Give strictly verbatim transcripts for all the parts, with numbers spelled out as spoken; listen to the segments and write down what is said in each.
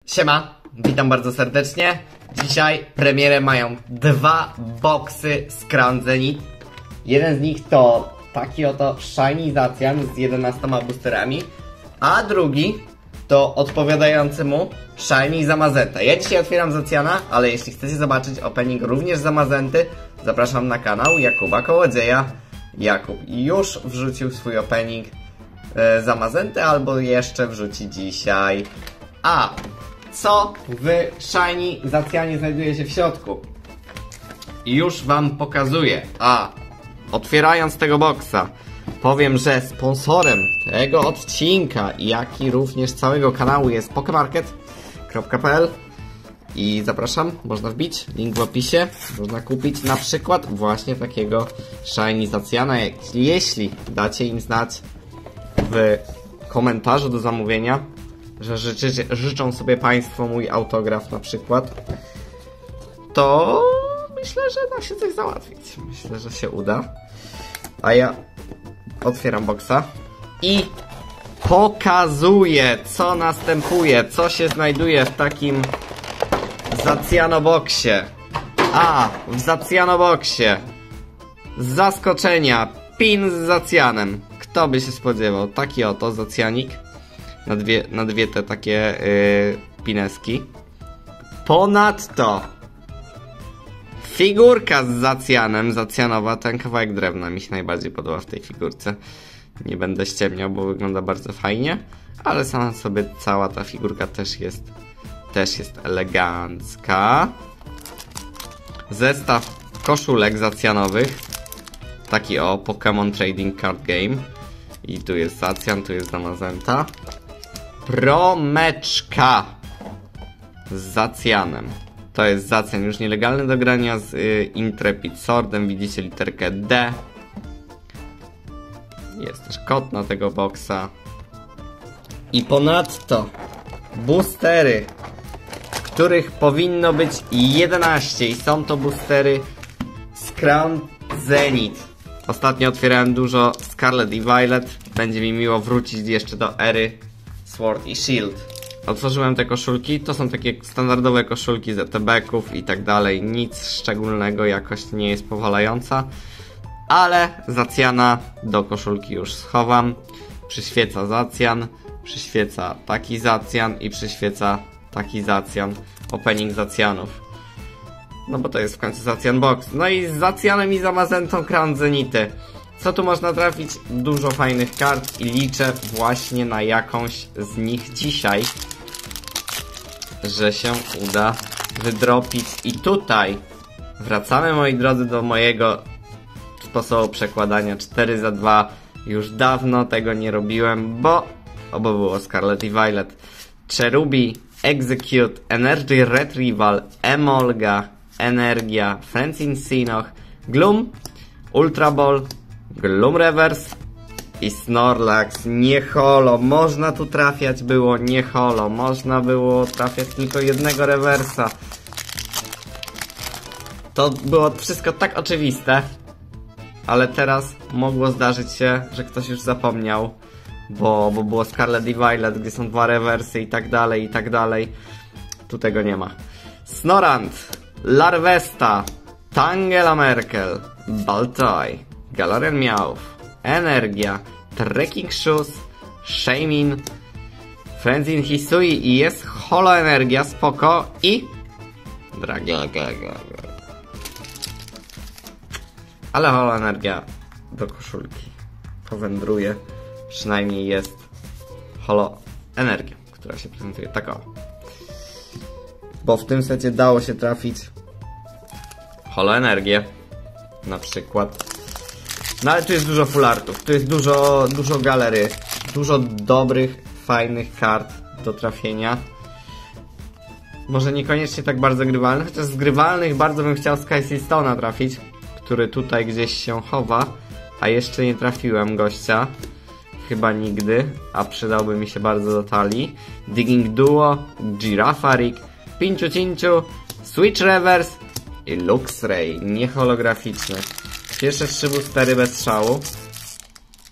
Siema, witam bardzo serdecznie. Dzisiaj premierę mają dwa boksy z Crown Zenith. Jeden z nich to taki oto Shiny Zacian z jedenastoma boosterami, a drugi to odpowiadający mu Shiny Zamazenta. Ja dzisiaj otwieram Zaciana, ale jeśli chcecie zobaczyć opening również Zamazenty, zapraszam na kanał Jakuba Kołodzieja. Jakub już wrzucił swój opening e, Zamazenty, albo jeszcze wrzuci dzisiaj. A co w Shiny Zacianie znajduje się w środku? Już wam pokazuję. A otwierając tego boksa, powiem, że sponsorem tego odcinka, jak i również całego kanału jest pokemarket kropka p l i zapraszam, można wbić, link w opisie, można kupić na przykład właśnie takiego Shiny Zaciana, jeśli dacie im znać w komentarzu do zamówienia, że życzycie, życzą sobie Państwo mój autograf na przykład, to myślę, że da się coś załatwić. Myślę, że się uda. A ja otwieram boksa i pokazuję, co następuje, co się znajduje w takim Zacianoboksie. A, w Zacianoboksie z zaskoczenia pin z Zacianem. Kto by się spodziewał? Taki oto Zacianik. Na dwie, na dwie te takie yy, pineski. Ponadto figurka z Zacianem, Zacianowa, ten kawałek drewna mi się najbardziej podoba w tej figurce. Nie będę ściemniał, bo wygląda bardzo fajnie, ale sama sobie cała ta figurka też jest, też jest elegancka. Zestaw koszulek Zacianowych. Taki o Pokémon Trading Card Game. I tu jest Zacian, tu jest Zamazenta. Promeczka z Zacianem. To jest Zacian już nielegalny do grania z y, Intrepid Swordem. Widzicie literkę D. Jest też kod na tego boksa. I ponadto boostery, których powinno być jedenaście. I są to boostery z Crown Zenith. Ostatnio otwierałem dużo Scarlet i Violet. Będzie mi miło wrócić jeszcze do ery Sword i Shield. Otworzyłem te koszulki. To są takie standardowe koszulki z E T B-ków i tak dalej. Nic szczególnego, jakość nie jest powalająca. Ale Zaciana do koszulki już schowam. Przyświeca Zacian, przyświeca taki Zacian i przyświeca taki Zacian. Opening Zacianów. No bo to jest w końcu Zacian Box. No i z Zacianem i Zamazentą Crown Zenity. Co tu można trafić? Dużo fajnych kart i liczę właśnie na jakąś z nich dzisiaj, że się uda wydropić. I tutaj wracamy, moi drodzy, do mojego sposobu przekładania cztery za dwa. Już dawno tego nie robiłem, bo obo było Scarlet i Violet. Cherubi, Execute, Energy Retrieval, Emolga, Energia, Francine Sinnoh, Gloom, Ultra Ball, Gloom Reverse i Snorlax. Nie holo, można tu trafiać było, nie holo, można było trafiać tylko jednego rewersa. To było wszystko tak oczywiste, ale teraz mogło zdarzyć się, że ktoś już zapomniał, bo, bo było Scarlet i Violet, gdzie są dwa rewersy i tak dalej, i tak dalej. Tu tego nie ma. Snorant, Larvesta, Tangela Merkel, Baltoy, Galarian Meowth, Energia, Trekking Shoes, Shaymin, Frenzin Hisui i jest Holo Energia, spoko, i Dragaga. Ale Holo Energia do koszulki powędruje, przynajmniej jest Holo Energia, która się prezentuje tak o. Bo w tym secie dało się trafić Holo Energię na przykład. No ale tu jest dużo full artów, tu jest dużo, dużo galery, dużo dobrych, fajnych kart do trafienia. Może niekoniecznie tak bardzo grywalnych, chociaż z grywalnych bardzo bym chciał Sky Stone'a trafić, który tutaj gdzieś się chowa, a jeszcze nie trafiłem gościa. Chyba nigdy, a przydałby mi się bardzo do talii. Digging Duo, Girafarik, Pinciu Cinciu, Switch Reverse i Luxray, nieholograficzny. Pierwsze trzy boostery bez szału.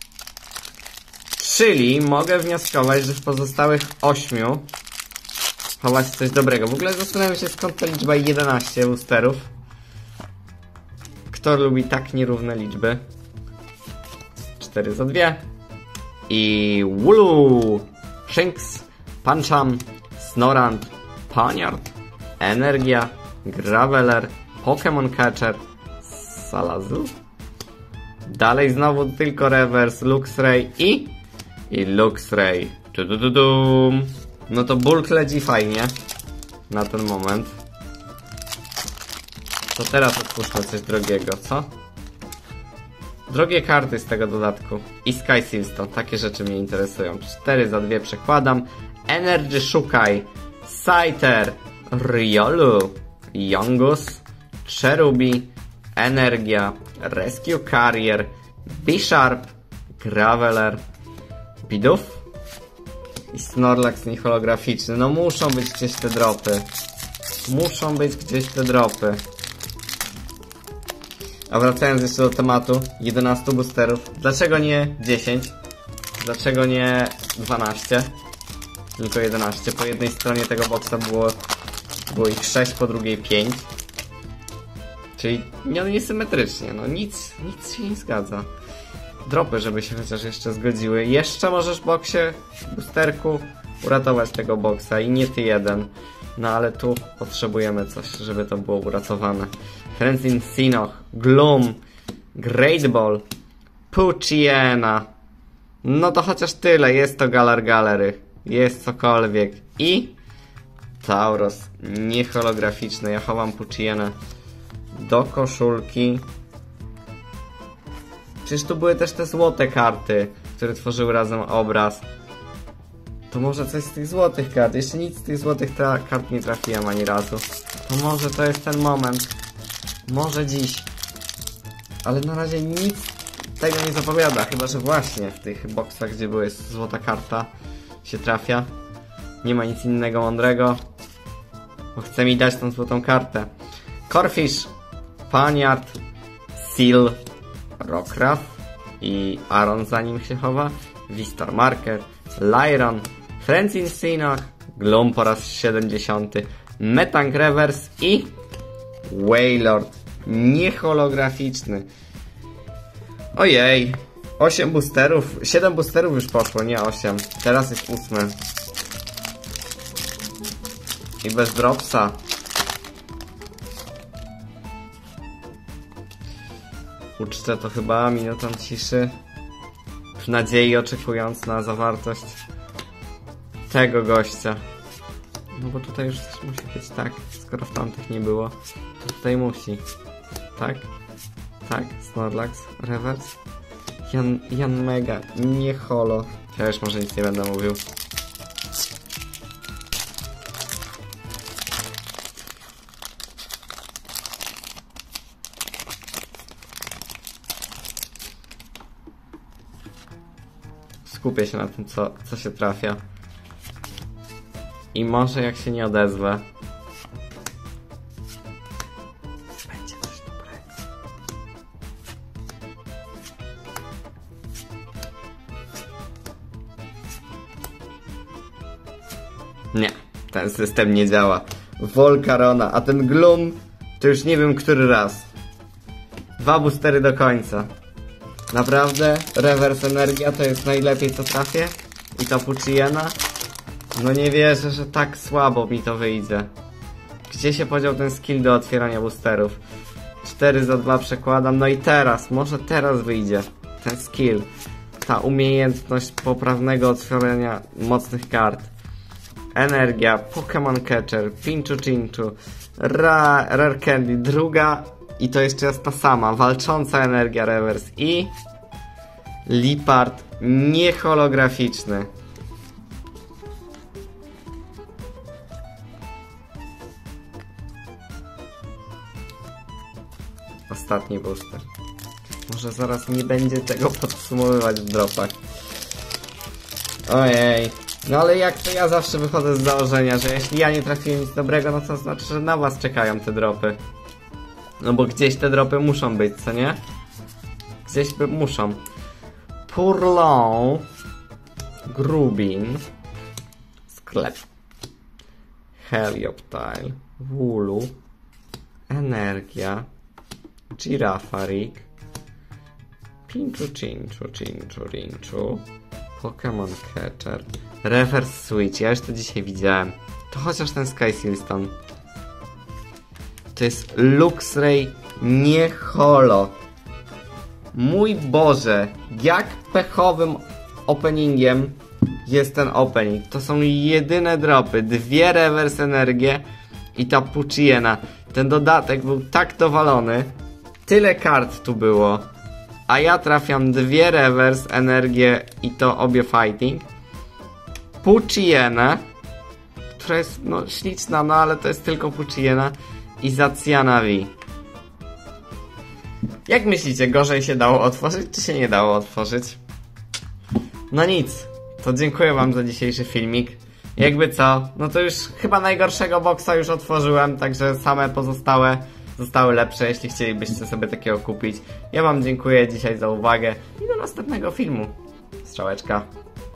Czyli mogę wnioskować, że w pozostałych ośmiu chować coś dobrego. W ogóle zastanawiam się, skąd ta liczba jedenaście boosterów. Kto lubi tak nierówne liczby? cztery za dwie. I Wooloo, Shinx, Pancham, Snorant, Poniard, Energia, Graveler, Pokémon Catcher, Salazzle. Dalej znowu tylko Reverse, Luxray i... I Luxray. Tudududum. No to Bulk leci fajnie. Na ten moment. To teraz odpuszczę coś drogiego, co? Drogie karty z tego dodatku. I Sky Silstone. Takie rzeczy mnie interesują. cztery za dwie przekładam. Energy szukaj. Scyther. Riolu. Yongus. Cherubi. Energia. Rescue Carrier. Bisharp. Graveler. Bidoof. I Snorlax nieholograficzny. No muszą być gdzieś te dropy. Muszą być gdzieś te dropy. A wracając jeszcze do tematu jedenastu boosterów. Dlaczego nie dziesięć? Dlaczego nie dwanaście? Tylko jedenaście. Po jednej stronie tego boxa było, było ich sześć, po drugiej pięć. Czyli no, niesymetrycznie. No nic, nic się nie zgadza. Dropy, żeby się chociaż jeszcze zgodziły. Jeszcze możesz w boksie, boosterku, uratować tego boxa i nie ty jeden. No ale tu potrzebujemy coś, żeby to było uratowane. Francine Sinnoh, Gloom, Great Ball, Poochyena. No to chociaż tyle, jest to Galar Gallery. Jest cokolwiek. I Tauros, nieholograficzny. Ja chowam Poochyena do koszulki. Przecież tu były też te złote karty, które tworzyły razem obraz. To może coś z tych złotych kart. Jeszcze nic z tych złotych kart nie trafiłem ani razu. To może to jest ten moment. Może dziś. Ale na razie nic tego nie zapowiada. Chyba że właśnie w tych boksach, gdzie była złota karta, się trafia. Nie ma nic innego mądrego. Bo chce mi dać tą złotą kartę. Corphish, Poniard, Seal, Rockruff i Aron za nim się chowa. Vistar Marker, Lyron, Francine Sinnoh, Gloom po raz siedemdziesiąty, Metang Reverse i Wailord nieholograficzny. Ojej, osiem boosterów, siedem boosterów już poszło, nie osiem. Teraz jest ósmy. I bez dropsa. Ucztę to chyba minutą ciszy. W nadziei oczekując na zawartość tego gościa. No bo tutaj już coś musi być tak. Skoro w tamtych nie było, to tutaj musi. Tak? Tak, Snorlax, Reverse. Jan, Jan Mega, nie holo. Ja już może nic nie będę mówił. Skupię się na tym, co, co się trafia. I może jak się nie odezwę, będzie coś dobrego. Nie, ten system nie działa. Volcarona, a ten Gloom to już nie wiem który raz. Dwa boostery do końca. Naprawdę? Reverse Energia to jest najlepiej co trafię? I to Poochyena? No nie wierzę, że tak słabo mi to wyjdzie. Gdzie się podział ten skill do otwierania boosterów? cztery za dwa przekładam, no i teraz, może teraz wyjdzie ten skill. Ta umiejętność poprawnego otwierania mocnych kart. Energia, Pokémon Catcher, Pinchu Chinchu, Ra Rare Candy, druga i to jeszcze jest ta sama, walcząca energia reverse i Liepard nieholograficzny. Ostatni booster. Może zaraz nie będzie tego podsumowywać w dropach. Ojej. No ale jak to ja zawsze wychodzę z założenia, że jeśli ja nie trafiłem nic dobrego, no to znaczy, że na was czekają te dropy. No bo gdzieś te dropy muszą być, co nie? Gdzieś by muszą. Purloin, Grubin, Sklep, Helioptile, Woolu, Energia, Girafarik, Pinczu, Cinchu, Cinchu, Rinchu, Pokémon Catcher, Reverse Switch, ja już to dzisiaj widziałem. To chociaż ten Sky Silstone. To jest Luxray, nie holo. Mój Boże, jak pechowym openingiem jest ten opening. To są jedyne dropy, dwie reverse energie i ta Puchiena. Ten dodatek był tak dowalony, tyle kart tu było, a ja trafiam dwie reverse energie i to obie fighting. Puchienę, która jest no śliczna, no ale to jest tylko Puchiena i Zaciana V. Jak myślicie, gorzej się dało otworzyć, czy się nie dało otworzyć? No nic, to dziękuję wam za dzisiejszy filmik. Jakby co, no to już chyba najgorszego boxa już otworzyłem, także same pozostałe zostały lepsze, jeśli chcielibyście sobie takiego kupić. Ja wam dziękuję dzisiaj za uwagę i do następnego filmu. Strzałeczka.